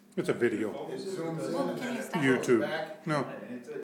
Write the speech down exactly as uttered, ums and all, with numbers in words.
It's a video. It zooms in Well, and can you then stop? it goes YouTube. back. No. It's a